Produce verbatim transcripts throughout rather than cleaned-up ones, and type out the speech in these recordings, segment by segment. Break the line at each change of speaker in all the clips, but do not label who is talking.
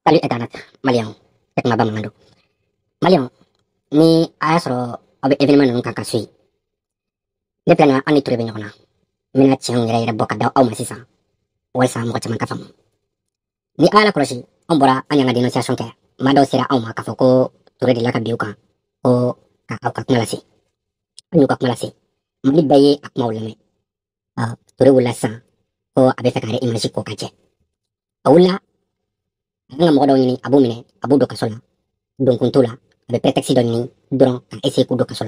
Salut Internet, Malian. Tek ma bamando. Malian, ni a sɔrɔ aw bɛ événement ninnu kan ka so yen. Ne filɛ nin ye an ni Ture bɛ ɲɔgɔn na. N bɛna tiɲɛw yɛrɛ yɛrɛ bɔ ka da aw ma sisan. Walasa mɔgɔ caman ka faamu. Ni Ala kɔlɔsi, an bɔra an y'an ka dénonciation kɛ. Maa dɔw sera anw ma k'a fɔ ko Ture delila ka bin u kan. Ko ka aw ka kuma lase. An y'u ka kuma lase. Mali bɛɛ ye a kumaw lamɛn. Ɔ Ture wulila sisan ko a bɛ fɛ k'ale image ko ka jɛ. A wulila an ka mɔgɔ dɔw ɲini a b'u minɛ a b'u don kaso la. Donkun t'o la. A bɛ prétexte dɔ ɲini dɔrɔn ka essayer k'u don kaso la.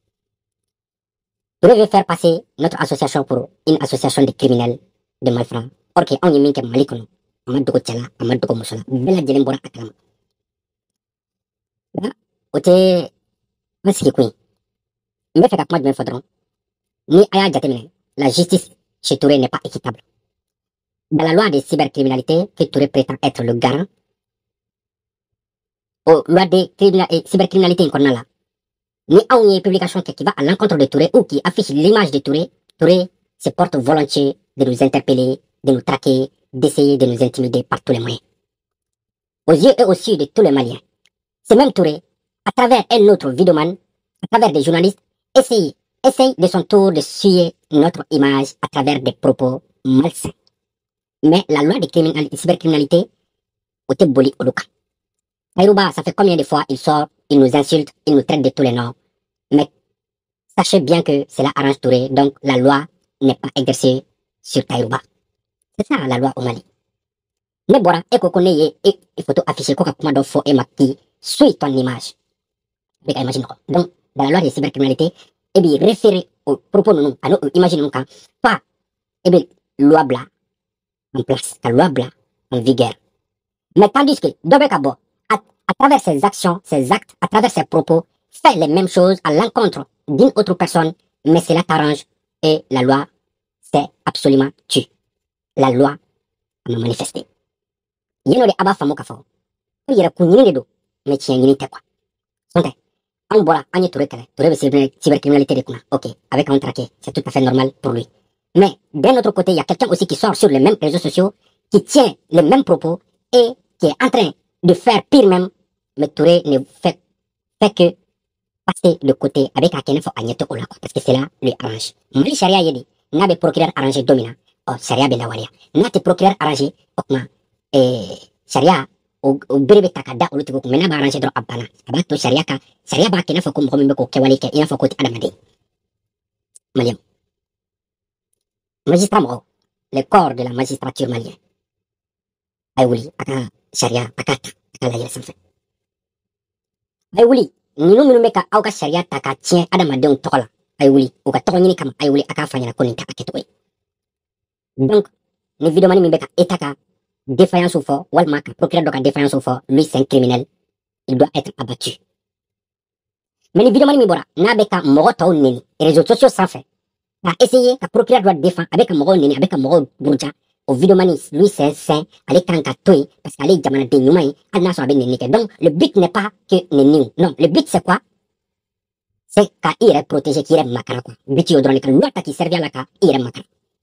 Ture veut faire passer notre association pour une association de criminels, de malfrats. Or que anw ye min kɛ Mali kɔnɔ, a ma dogo cɛ la, a ma dogo muso la. Bɛɛ lajɛlen bɔra a kalama. Nka o tɛ an sigi kun ye. N bɛ fɛ ka kuma jumɛn fɔ dɔrɔn, ni a y'a jateminɛ, la justice chez Ture n'est pas équitable. Dans la loi de cybercriminalité que Ture prétend être le garant, aux lois de cybercriminalité in kɔnɔna la, ni anw ye publication kɛ qui va à l'encontre de Ture ou qui affiche l'image de Ture, Ture se porte volontiers de nous interpeller, de nous traquer, d'essayer de nous intimider par tous les moyens. Aux yeux et aux yeux de tous les Maliens, c'est même Ture, à travers un autre vidéoman, à travers des journalistes, essaye, essaye de son tour de suyer notre image à travers des propos malsains. Mais la loi de cybercriminalité, au boli au local. Taïrouba, ça fait combien de fois il sort, il nous insulte, il nous traite de tous les noms. Mais sachez bien que cela arrange Ture, donc la loi n'est pas exercée sur Taïrouba. C'est ça la loi au Mali. Ne bora, et qu'on connaît, et il faut afficher quoi comme d'un faux et qui suit ton image. Donc, dans la loi de cybercriminalité, et bien référer aux propos de nous, à nous, imaginons quand, pas, et bien, loi blanc en place, la loi blanc en vigueur. Mais tandis que, Dobekabo, à, à travers ses actions, ses actes, à travers ses propos, fait les mêmes choses à l'encontre d'une autre personne, mais cela t'arrange et la loi, c'est absolument tu. La loi a manifesté. Yeno de aba famo kafo. Yera kunyini de do, mais tiens yini te quoi. Sonte, on boira, on y Ture kele, Ture veut cybercriminalité de kuna. Ok, avec un traqué, c'est tout à fait normal pour lui. Mais d'un autre côté, il y a quelqu'un aussi qui sort sur les mêmes réseaux sociaux, qui tient les mêmes propos et qui est en train de faire pire même. Mais Ture ne fait, fait que passer le côté avec un fo agneto ola parce que cela lui arrange. Mali sharia yedi, n'abe procureur arrangé domina. Oh, sharia benda walia. N'ate procureur arrangé, okma, eh, sharia, au brebe takada ou l'utigo, mais n'a pas arrangé droit abana. Abato sharia ka, sharia ba kena fo comme romimeko kewali ke, ina fo koti adamade. Malien. Magistrat moro, le corps de la magistrature malienne. Ayouli, aka sharia, akata, aka la yele sanfɛ. Ayouli, ninu minu meka auka sharia taka tiɲɛ adamadenw tɔgɔ la. Ayouli, u ka tɔgɔ ɲini kama, ayouli aka fanyana ko nin ta akɛtogo ye. Donc, ni vidéomani min beka eta ka défaillance fɔ, walima ka procureur dɔ ka défaillance fɔ, lui c'est un criminel, il doit être abattu. Mais ni vidéomani min bɔra, n'a beka mɔgɔ tɔw neni, réseaux sociaux sanfɛ, a essayé ka procureur doit défendre avec un mɔgɔw neni, avec un mɔgɔw buruja, au vidéomani, lui c'est sain, ale kan ka to ye, parce qu'ale jamana den ɲuman ye, hali n'a sɔrɔ a bɛ neni kɛ. Donc, le but n'est pas que neni, non, le but c'est quoi? C'est ka i yɛrɛ protéger, k'i yɛrɛ makara quoi. But y'o dɔrɔn de ka loi ta k'i servir la ka i yɛrɛ makara.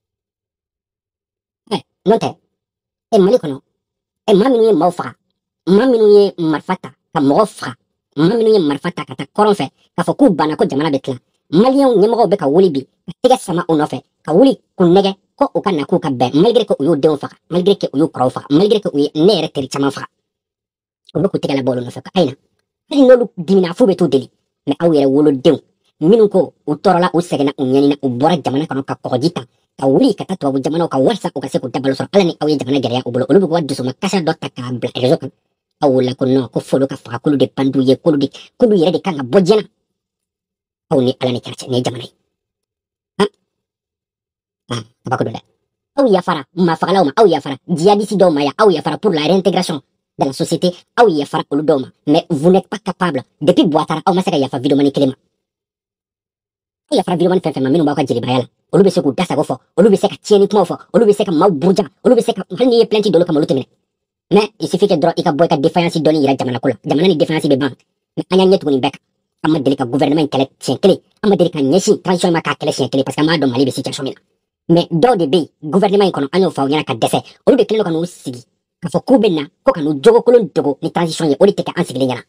Eh, n'o tɛ, e Mali kɔnɔ, e maa minnu ye maaw faga, maa minnu ye marifa ta ka mɔgɔ faga, maa minnu ye marifa ta ka taa kɔrɔn fɛ, k'a fɔ k'u banna ko jamana bɛ tila. Maliens ɲɛmɔgɔw bɛ ka wuli bi, ka tɛgɛ sama u nɔfɛ, ka wuli k'u nɛgɛ ko u ka na k'u ka bɛn, malgré que u y'u denw faga, malgré que u y'u kɔrɔw faga, malgré que u ye ne yɛrɛ teri caman faga. U bɛ k'u tɛgɛ labɔ olu nɔfɛ ka ayi na. Hali n'olu dimina f'u bɛ t'u deli, mais aw yɛrɛ wolodenw, minnu ko u tɔɔrɔla, u sɛgɛnna, u ɲɛnina, u bɔra jamana kɔnɔ ka kɔgɔji ta, ka wuli ka taa tubabu jamanaw ka walasa u ka se k'u dabalo sɔrɔ, ala ni aw ye jamana gɛlɛya u bolo, olu bɛ k'u ka dusuma kasa dɔ ta k'a bila réseau kan. Aw wulila ko non, ko f'olu ka faga, k'olu de bandu ye, k'olu de, k'olu yɛrɛ de kan ka bɔ diɲɛ na. Aw ni ala ni kɛra cɛ, ni ye jamana ye. Han? Ah, kabako dɔ dɛ. Aw yafara mafagalaw ma, aw yafara djihadistes dɔw ma ya, aw yafara pour la réintégration dans la société, aw yafara olu dɔw ma, mais vous n'êtes pas capable. Depuis Ouattara, aw ma se ka yafa vidéomani kelen ma. Aw yafara vidéomani fɛn fɛn ma minnu b'aw ka jelibaya la, olu bɛ se k'u dasago fɔ, olu bɛ se ka tiɲɛni kumaw fɔ, olu bɛ se ka maaw buruja, olu bɛ se ka, hali n'i ye plainte d'olu kama olu tɛ minɛ. Mais il suffit que dɔrɔn i ka bɔ i ka défaillance dɔɔni yira jamana ko la, jamana ni défaillance bɛ ban. Mais an y'an ɲɛ tugu nin bɛɛ kan. An ma deli ka gouvernement in kɛlɛ siɲɛ kelen, an ma deli ka ɲɛsin transition ma k'a kɛlɛ siɲɛ kelen parce que an b'a dɔn Mali bɛ situation min na. Mais dɔw de bɛ yen, gouvernement in kɔnɔ an y'o fɔ aw ɲɛna ka dɛsɛ, olu de kɛlen don ka n'u sigi k'a fɔ k'u bɛ na ko ka n'u jogokolon dogo ni transition ye o de tɛ kɛ an sigilen ɲɛna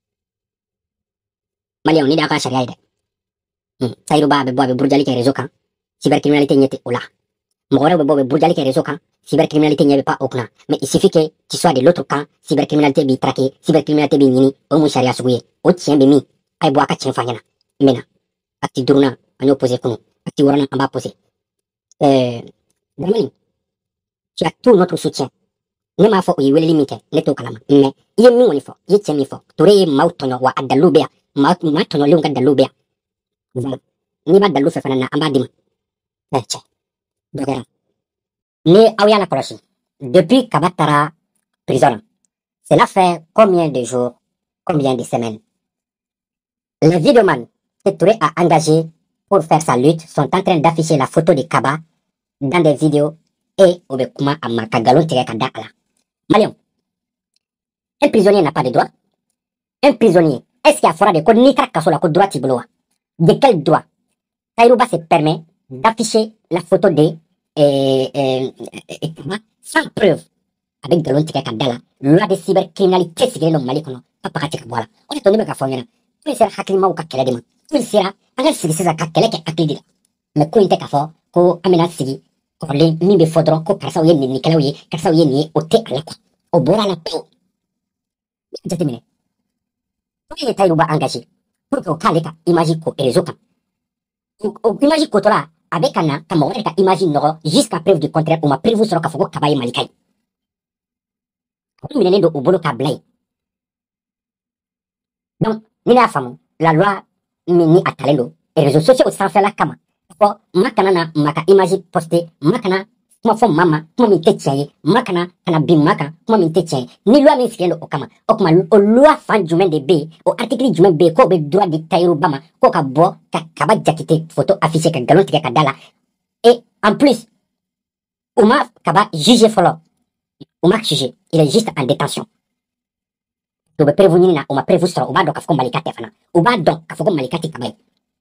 maliyɛnw ni de y'a ka sariya ye dɛ hmm. Tahirou Ba bɛ bɔ a bɛ burujali kɛ réseau kan cybercriminalité ɲɛ tɛ o la mɔgɔ wɛrɛw bɛ bɔ a bɛ burujali kɛ réseau kan cybercriminalité ɲɛ bɛ pas o kunna mais il suffit que tu sois de l'autre camp cybercriminalité b'i traquer cybercriminalité b'i ɲini o ye mun sariya sugu ye o tiɲɛ bɛ min a ye bɔ a ka tiɲɛ fɔ an ɲɛna n bɛ na acte duurunan an y'o posé kunun acte wɔɔrɔnan an b'a posé ɛɛ Dramani tu as tout notre soutien ne m'a fɔ o ye weleli min kɛ ne t'o kalama mais i ye min kɔni fɔ i ye tiɲɛ min fɔ Touré ye maaw tɔɲɔ wa a dalilu bɛ yan maa maa tɔɲɔlenw ka dalilu bɛ yan voilà n'i b'a dalilu fɛ fana na an b'a d'i ma ɛ cɛ dɔ kɛra ni aw y'a lakɔlɔsi depuis Kaba taara prison na cela fait combien de jours combien de semaines les vidéomans que Touré a engagés pour faire sa lutte sont en train d'afficher la photo de Kaba dans des vidéos et au Bekuma à Makagalon Tigakada ala. Malion, un prisonnier n'a pas de droit. Un prisonnier, est-ce qu'il y a fora de code nitra kasola code droit tibloa? De quel droit Tahirou Ba se permet d'afficher la photo de et, et, et, sans preuve avec Galon Tigakada la loi de cybercriminalité c'est le Mali kono papa katika bola. On est tombé ka fonyana. Tout sera hakilima ou ka kele dema. Tout sera anga sigi sisa ka kele ke akidi. Mais ko inte ka fo ko amena sigi kɔrɔlen min bɛ fɔ dɔrɔn ko karisaw ye nɛninikɛlaw ye karisaw ye nin ye o tɛ a la kuwa o bɔra a la pewu jateminɛ o ye Tahirou Ba engagé pour que o k'ale ka image ko réseau kan o image kotɔla a bɛ ka na ka mɔgɔ wɛrɛ ka image nɔgɔ jusqu'à preuve du contraire o ma preuve sɔrɔ k'a fɔ ko Kaba ye malika ye o minɛnen don o bolo k'a bila yen donc ni ne y'a faamu la loi min ni a talen don réseaux sociaux sanfɛla kama fɔ ma kana na ma ka image poster ma kana kuma fɔ maa ma kuma min tɛ tiɲɛ ye ma kana kana bin ma kan kuma min tɛ tiɲɛ ye ni loi min sigilen don o kama o tuma o loi fan jumɛn de bɛ yen o article jumɛn bɛ yen k'o bɛ droit di Tahirou Ba ma k'o ka bɔ ka Kaba Jakite photo affiché ka nkalon tigɛ ka da la et en plus u ma Kaba jugé fɔlɔ u ma jugé il est juste en détention u bɛ preuve ɲini na u ma preuve sɔrɔ u b'a dɔn k'a fɔ ko malika tɛ fana u b'a dɔn k'a fɔ ko malika tɛ Kaba ye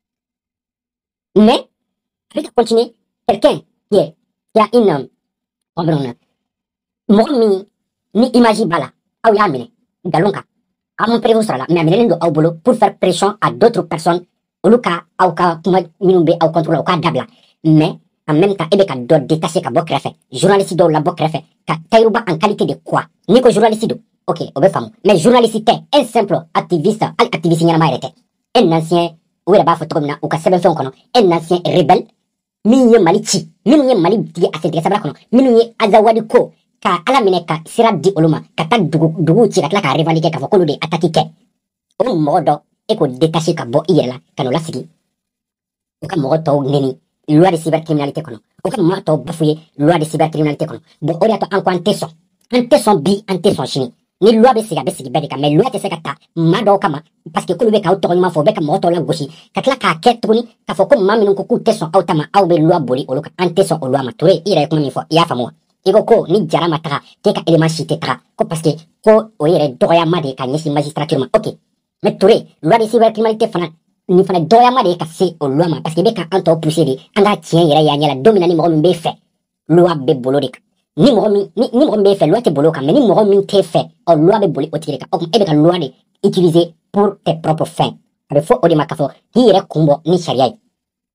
mais avec continuer quelqu'un qui est qui a une pardon mɔgɔ min ni image b'a la aw y'a minɛ nkalon kan aw ma prévu sɔrɔ a la mais a minɛnen don aw bolo pour faire pression à d'autres personnes olu ka aw ka kuma minnu bɛ aw contrôler u k'a dabila mais en même temps e bɛ ka dɔ détacher ka bɔ kɛrɛfɛ journaliste dɔw labɔ kɛrɛfɛ ka Tahirou Ba en qualité de quoi n'i ko journaliste don ok o bɛ faamu mais journaliste tɛ un simple activiste hali activiste ɲɛnama yɛrɛ tɛ un ancien u yɛrɛ b'a fɔ cogo min na u ka sɛbɛnfɛnw kɔnɔ un ancien rebelle min ye Mali ci minnu ye Mali tigi a sentigɛ sabara kɔnɔ minnu ye Azawadi ko ka ala minɛ ka sira di olu ma ka taa dugu duguw ci ka tila k'a revendiquer k'a fɔ k'olu de attaque kɛ o mɔgɔ dɔ e k'o détacher ka bɔ i yɛrɛ la ka n'o lasigi u ka mɔgɔ tɔw nɛni loi de cybercriminalité kɔnɔ u ka mɔgɔ tɔw bafouer loi de cybercriminalité kɔnɔ bon o de y'a to an ko an tɛ sɔn an tɛ sɔn bi an tɛ sɔn sini ni loi bɛ sigi a bɛ sigi bɛɛ de kan mais loi tɛ se ka ta maa dɔw kama parce que k'olu bɛ k'aw tɔgɔ ɲuman fɔ u bɛ ka mɔgɔ tɔw lagosi ka tila k'a kɛ tuguni k'a fɔ ko maa minnu ko k'u tɛ sɔn aw ta ma aw bɛ loi boli olu kan an tɛ sɔn o loi ma Touré i yɛrɛ ye kuma min fɔ i y'a faamu wa i ko ko ni jara ma taga k'e ka élément si tɛ taga ko parce que ko o yɛrɛ dɔgɔyama de ye ka ɲɛsin magistrature ma ok mais Touré loi de cybercriminalité fana nin fana dɔgɔyama de ye ka se o loi ma parce que i bɛ ka an tɔw pousser de an ka tiɲɛ yɛrɛ y'a ɲɛ la don min na ni mɔgɔ min b'e fɛ loi bɛ bolo de kan ni mɔgɔ min ni ni mɔgɔ min b'e fɛ loi tɛ bolo o kan mais ni mɔgɔ min t'e fɛ ɔ loi bɛ boli o tigi de kan o tuma e bɛ ka loi de utiliser pour tes propres fins a bɛ fɔ o de ma k'a fɔ k'i yɛrɛ kun bɔ ni sariya ye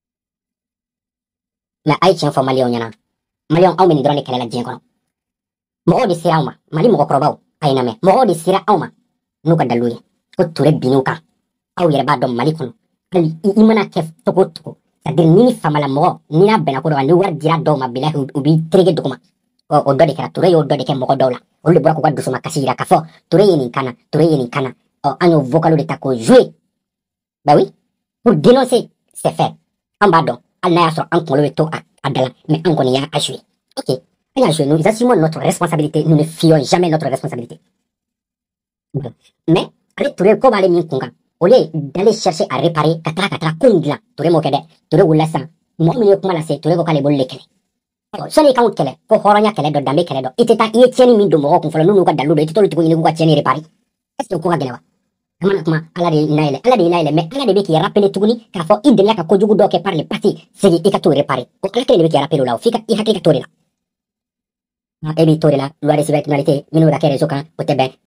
mais a ye tiɲɛ fɔ maliyɛnw ɲɛna maliyɛnw anw bɛ nin dɔrɔn de kɛlɛ la diɲɛ kɔnɔ mɔgɔw de sera anw ma Mali mɔgɔkɔrɔbaw a ye na mɛn mɔgɔw de sera anw ma n'u ka dalilu ye ko Touré binn'u kan aw yɛrɛ b'a dɔn Mali kɔnɔ hali i mana kɛ cogo o cogo c'est à dire ni ni famala mɔgɔ ni n'a bɛnna ko dɔ kan ni wari dira dɔw ma bilahi u b'i terege dugu ma o dɔ de kɛra Touré y'o dɔ de kɛ mɔgɔ dɔw la olu de bɔra k'u ka dusuma kasi yira k'a fɔ Touré ye nin kana Touré ye nin kana ɔ an y'o vocal de ta k'o jouer bah oui pour dénoncer ces faits an b'a dɔn hali n'a y'a sɔrɔ an kunkolo bɛ to a da la mais an kɔni y'a jouer ok an y'a jouer nous assumons notre responsabilité nous ne fuyons jamais notre responsabilité mais ale Touré ko b'ale min kun kan au lieu d'aller chercher à réparer ka taga ka taga ko in dilan Touré m'o kɛ dɛ Touré wulila sisan mɔgɔ min ye kuma lase Touré ko k'ale b'olu de kɛlɛ sɔnni i k'anw kɛlɛ ko hɔrɔnya kɛlɛ dɔ danbe kɛlɛ dɔ i tɛ taa i ye tiɲɛni min don mɔgɔw kun fɔlɔ n'u n'u ka dalilu dɔ i tɛ t'olu tigiw ɲini k'u ka tiɲɛni réparer est ce que o ko ka gɛlɛn wa an mana kuma ala de ye na yɛlɛ ala de ye na yɛlɛ mais ala de bɛ k'i rappeler tuguni k'a fɔ i delila ka kojugu dɔ kɛ par le passé segin i ka t'o réparer o ala kelen de bɛ k'i rappeler o la o f'i ka i hakili ka t'o de la Et puis, Touré la loi de cybercriminalité, nous, la réseau, quand, au Tébé.